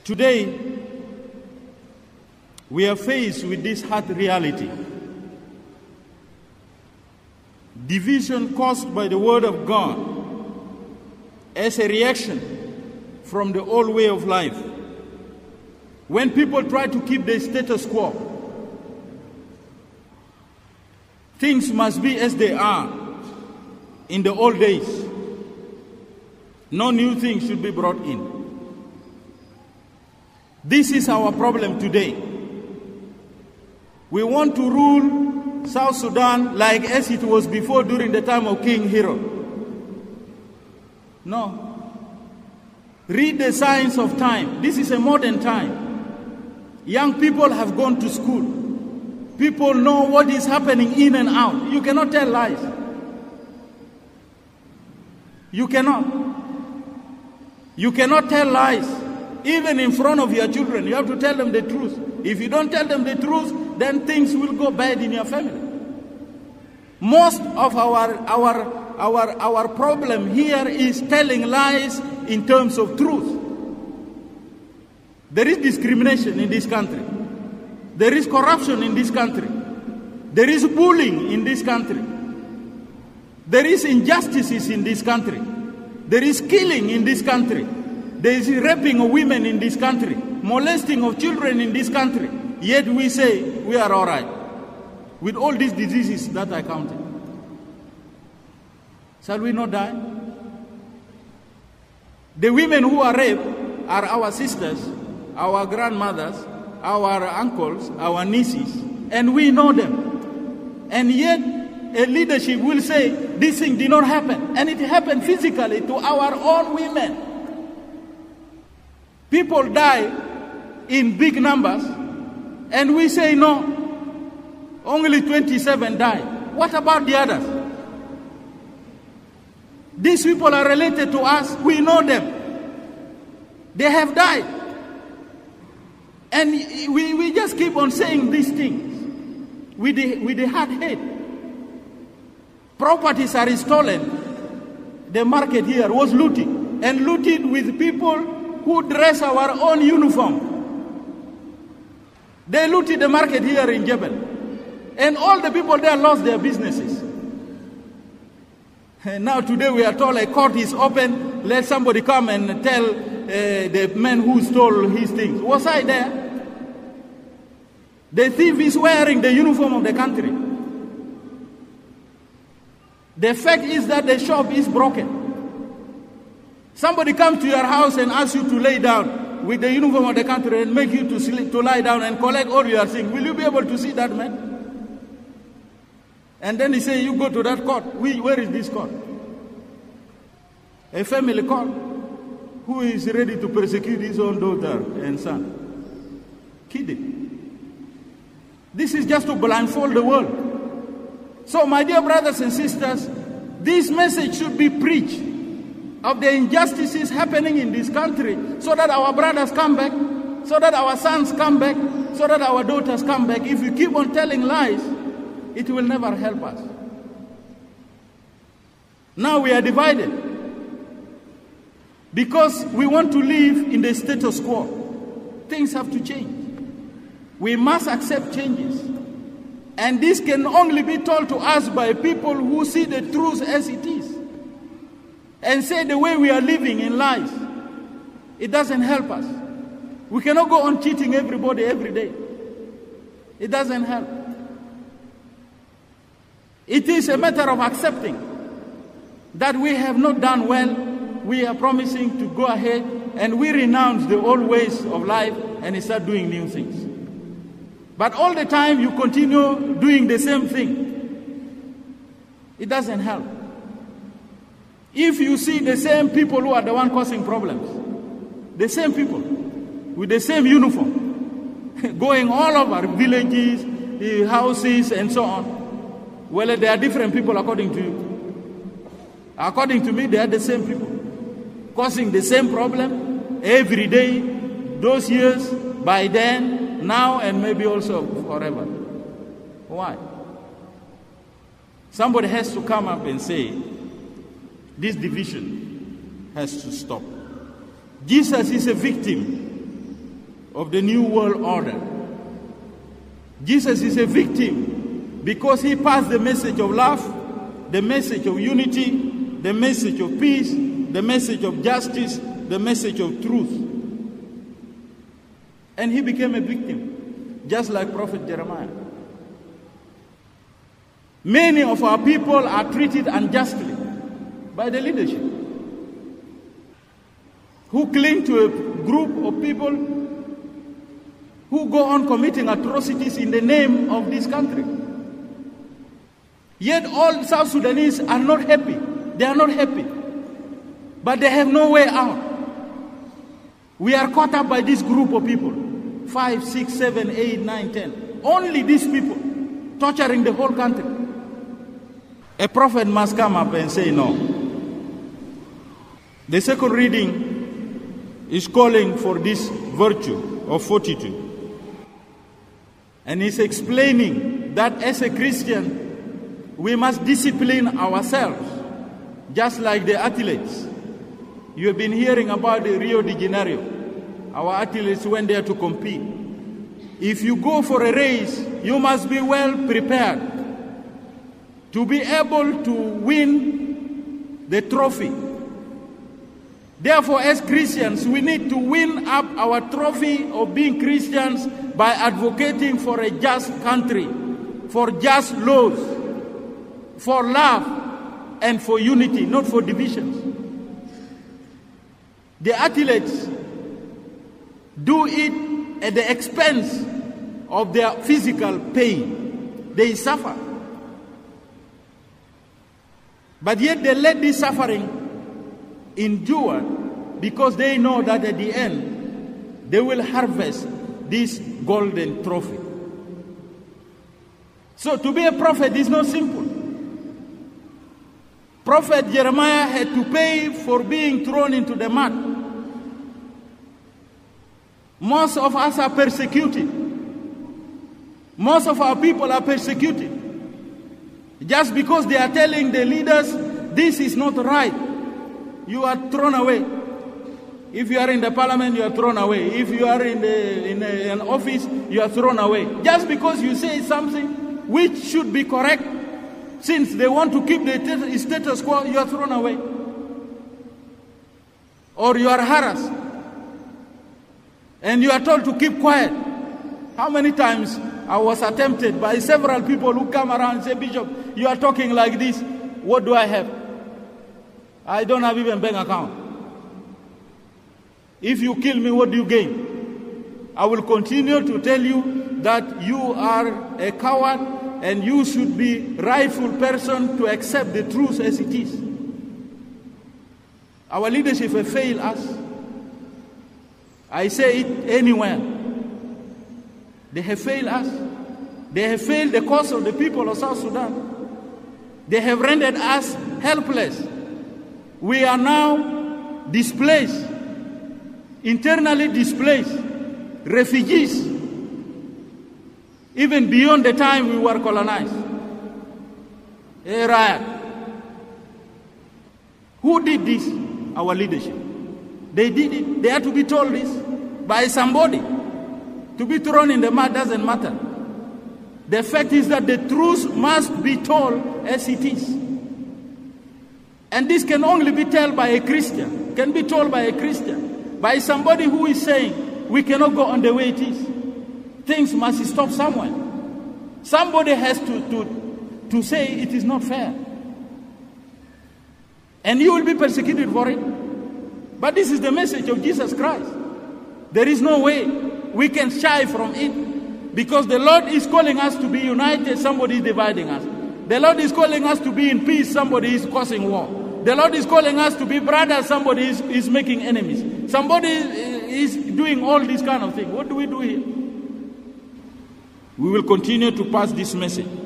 Today, we are faced with this hard reality. Division caused by the Word of God as a reaction from the old way of life. When people try to keep the status quo, things must be as they are in the old days. No new things should be brought in. This is our problem today. We want to rule South Sudan like as it was before during the time of King Hero. No. Read the signs of time. This is a modern time. Young people have gone to school. People know what is happening in and out. You cannot tell lies. You cannot. You cannot tell lies. Even in front of your children, you have to tell them the truth. If you don't tell them the truth, then things will go bad in your family. Most of our problem here is telling lies in terms of truth. There is discrimination in this country. There is corruption in this country. There is bullying in this country. There is injustices in this country. There is killing in this country. There is raping of women in this country, molesting of children in this country. Yet we say we are all right with all these diseases that I counted. Shall we not die? The women who are raped are our sisters, our grandmothers, our uncles, our nieces, and we know them. And yet a leadership will say this thing did not happen, and it happened physically to our own women. People die in big numbers, and we say no, only 27 died. What about the others? These people are related to us, we know them. They have died. And we just keep on saying these things with the hard head. Properties are stolen. The market here was looted, and looted with people who dress our own uniform. They looted the market here in Jebel. And all the people there lost their businesses. And now today we are told a court is open, let somebody come and tell the man who stole his things. Was I there? The thief is wearing the uniform of the country. The fact is that the shop is broken. Somebody comes to your house and asks you to lay down with the uniform of the country and make you to lie down and collect all your things. Will you be able to see that man? And then he says, you go to that court. Where is this court? A family court. Who is ready to persecute his own daughter and son? Kidding. This is just to blindfold the world. So my dear brothers and sisters, this message should be preached of the injustices happening in this country, so that our brothers come back, so that our sons come back, so that our daughters come back. If you keep on telling lies, it will never help us. Now we are divided because we want to live in the status quo. Things have to change. We must accept changes. And this can only be told to us by people who see the truth as it is. And say the way we are living in lies, it doesn't help us. We cannot go on cheating everybody every day. It doesn't help. It is a matter of accepting that we have not done well. We are promising to go ahead and we renounce the old ways of life and start doing new things. But all the time you continue doing the same thing. It doesn't help. If you see the same people who are the one causing problems, the same people with the same uniform, going all over villages, the houses, and so on, well, they are different people according to you. According to me, they are the same people, causing the same problem every day, those years, by then, now, and maybe also forever. Why? Somebody has to come up and say, this division has to stop. Jesus is a victim of the New World Order. Jesus is a victim because he passed the message of love, the message of unity, the message of peace, the message of justice, the message of truth. And he became a victim, just like Prophet Jeremiah. Many of our people are treated unjustly by the leadership, who cling to a group of people who go on committing atrocities in the name of this country. Yet all South Sudanese are not happy. They are not happy. But they have no way out. We are caught up by this group of people. 5, 6, 7, 8, 9, 10. Only these people torturing the whole country. A prophet must come up and say no. The second reading is calling for this virtue of fortitude. And he's explaining that as a Christian, we must discipline ourselves, just like the athletes. You have been hearing about the Rio de Janeiro. Our athletes went there to compete. If you go for a race, you must be well prepared to be able to win the trophy. Therefore, as Christians, we need to win up our trophy of being Christians by advocating for a just country, for just laws, for love, and for unity, not for divisions. The athletes do it at the expense of their physical pain. They suffer. But yet they let this suffering endure because they know that at the end they will harvest this golden trophy. So to be a prophet is not simple. Prophet Jeremiah had to pay for being thrown into the mud. Most of us are persecuted. Most of our people are persecuted. Just because they are telling the leaders, this is not right, you are thrown away. If you are in the parliament, you are thrown away. If you are in an office, you are thrown away. Just because you say something which should be correct, since they want to keep the status quo, you are thrown away. Or you are harassed. And you are told to keep quiet. How many times I was attempted by several people who come around and say, Bishop, you are talking like this. What do I have? I don't have even bank account. If you kill me, what do you gain? I will continue to tell you that you are a coward and you should be rightful person to accept the truth as it is. Our leadership have failed us. I say it anywhere. They have failed us. They have failed the cause of the people of South Sudan. They have rendered us helpless. We are now displaced, internally displaced, refugees, even beyond the time we were colonized. A riot. Who did this? Our leadership. They did it. They had to be told this by somebody. To be thrown in the mud doesn't matter. The fact is that the truth must be told as it is. And this can only be told by a Christian. Can be told by a Christian. By somebody who is saying, we cannot go on the way it is. Things must stop somewhere. Somebody has to say it is not fair. And you will be persecuted for it. But this is the message of Jesus Christ. There is no way we can shy from it, because the Lord is calling us to be united, somebody is dividing us. The Lord is calling us to be in peace, somebody is causing war. The Lord is calling us to be brothers, somebody is making enemies. Somebody is doing all these kind of things. What do we do here? We will continue to pass this message.